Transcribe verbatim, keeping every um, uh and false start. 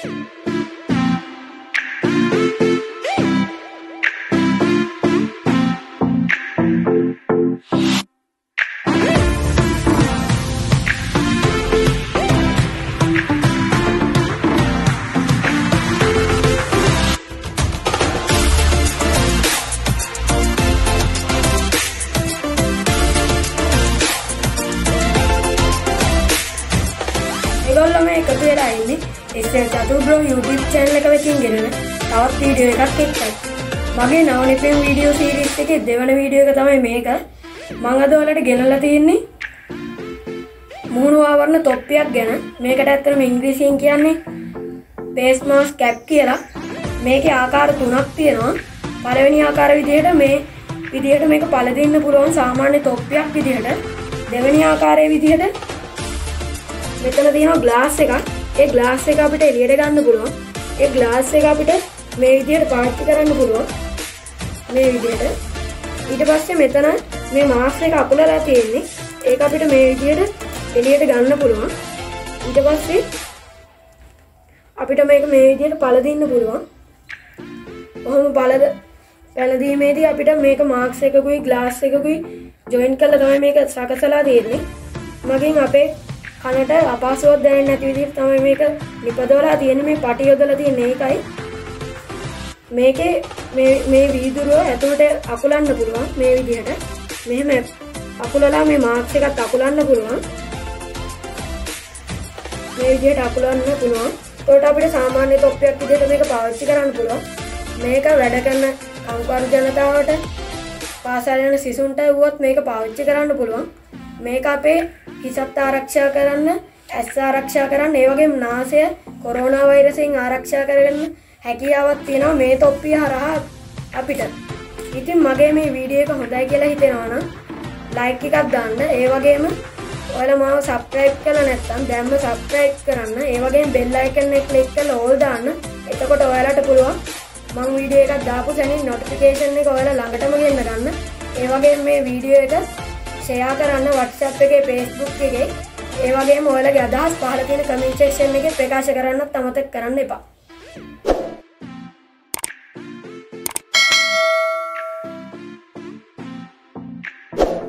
ඒගොල්ලෝ මේ එකතු වෙලා ඉන්නේ S L. Chathur bro YouTube channel එක වෙතින් ගෙනන තවත් වීඩියෝ එකක් එක්කයි. මගේ නවනිපෙන් වීඩියෝ සීරීස් එකේ දෙවන වීඩියෝ එක තමයි මේක. මම අද ඔයාලට ගෙනල්ලා තියෙන්නේ මුහුණු ආවරණ තොප්පියක් ගැන. මේකට ඇත්තටම ඉංග්‍රීසියෙන් කියන්නේ face mask cap කියලා. මේකේ ආකාර තුනක් තියෙනවා. පළවෙනි ආකාර විදිහට මේ විදිහට මේක පළදින්න පුළුවන් සාමාන්‍ය තොප්පියක් විදිහට. දෙවෙනි ආකාරයේ විදිහට මෙතන තියෙනවා ග්ලාස් එකක්. ඒ ග්ලාස් එක අපිට එළියට ගන්න පුළුවන්. ඒ ග්ලාස් එක අපිට මේ විදිහට පාවිච්චි කරන්න පුළුවන්. මේ විදිහට. ඊට පස්සේ මෙතන මේ මාස්ක් එක අකුලලා තියෙන්නේ. ඒක අපිට මේ විදිහට එළියට ගන්න පුළුවන්. ඊට පස්සේ අපිට මේක මේ විදිහට පළදින්න පුළුවන්. කොහොම පළද පළදීමේදී අපිට මේක මාස්ක් එකකුයි ග්ලාස් එකකුයි ජොයින් කරලා තමයි මේක සකසලා තියෙන්නේ. මගෙන් අපේ කනට අපහසුවක් දැනෙන්නේ නැති විදිහට තමයි මේක නිපදවලා තියෙන්නේ. මේ පටි යොදලා තියෙන්නේ ඒකයි. මේකේ මේ මේ වීදුරුව ඇතුළට අකුලන්න පුළුවන් මේ විදිහට. මෙහෙම අකුලලා මේ මාස්ක් එකත් අකුලන්න පුළුවන්. මේ විදිහට අකුලන්න පුළුවන්. ඒකට අපිට සාමාන්‍ය තොප්පියක් විදිහට මේක පාවිච්චි කරන්න පුළුවන්. මේක වැඩ කරන කම්කරු ජනතාවට පාසල් යන සිසුන්ට වුවත් මේක පාවිච්චි කරන්න පුළුවන්. මේක අපේ හිසත් ආරක්ෂා කරන්න, ඇස් ආරක්ෂා කරන්න, ඒ වගේම නාසය කොරෝනා වෛරසයෙන් ආරක්ෂා කරගන්න හැකියාවක් තියෙනවා මේ තොප්පිය හරහා අපිට. ඉතින් මගේ මේ වීඩියෝ එක හොඳයි කියලා හිතෙනවා නම් ලයික් එකක් දාන්න. ඒ වගේම ඔයාලා මාව සබ්ස්ක්‍රයිබ් කරලා නැත්නම් දැන්ම සබ්ස්ක්‍රයිබ් කරන්න. ඒ වගේම බෙල් අයිකන් එක ක්ලික් කරලා ඕල් දාන්න. එතකොට ඔයාලට පුළුවන් මම වීඩියෝ එකක් දාපු සැනින් නොටිෆිකේෂන් එක ඔයාලා ළඟටම ගෙන්න ගන්න. ඒ වගේම මේ වීඩියෝ එක ෂෙයා කරන්න WhatsApp එකේ Facebook එකේ. ඒ වගේම ඔයාලගේ අදහස් පහළ තියෙන කමෙන්ට් සෙක්ෂන් එකේ ප්‍රකාශ කරන්නත් අමතක කරන්න එපා. you